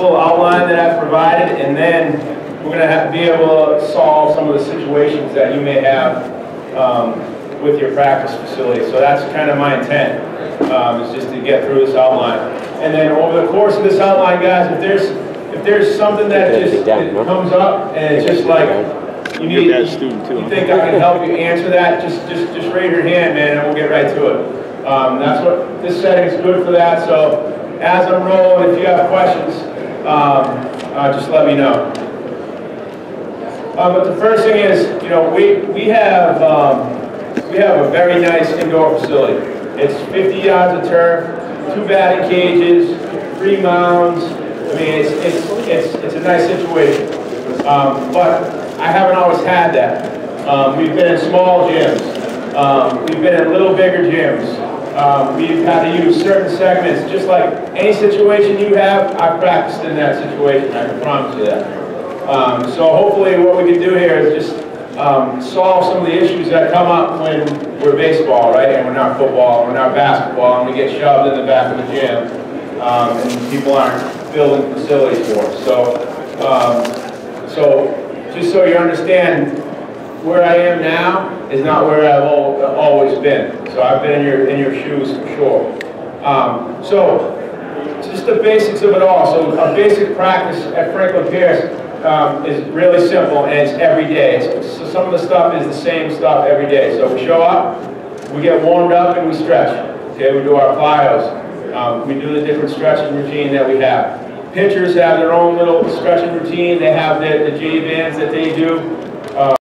little outline that I've provided, and then we're going to be able to solve some of the situations that you may have with your practice facility. So that's kind of my intent, is just to get through this outline. And then over the course of this outline, guys, if there's something that just comes up and it's just like you think I can help you answer that, just raise your hand, man, and we'll get right to it. That's what this setting is good for that. So as I'm rolling, if you have questions, just let me know. But the first thing is, you know, we have a very nice indoor facility. It's 50 yards of turf, 2 batting cages, 3 mounds. I mean, it's a nice situation. But I haven't always had that. We've been in small gyms. We've been in little bigger gyms. We've had to use certain segments. Just like any situation you have, I've practiced in that situation. I can promise you that. So hopefully what we can do here is just solve some of the issues that come up when we're baseball, right? And we're not football, we're not basketball, and we get shoved in the back of the gym, and people aren't building facilities for us. So just so you understand, where I am now is not where I've always been. So I've been in your shoes for sure. So just the basics of it all. So our basic practice at Franklin Pierce is really simple, and it's every day. So some of the stuff is the same stuff every day. So we show up, we get warmed up, and we stretch. Okay, we do our plyos. We do the different stretching routine that we have. Pitchers have their own little stretching routine. They have the J bands that they do.